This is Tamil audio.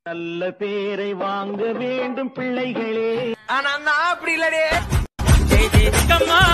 நல்ல பேரை வாங்க வேண்டும் பிள்ளைகளே. ஆனா நான் அப்படி இல்லடே. ஜெய் ஜெய் கம்மா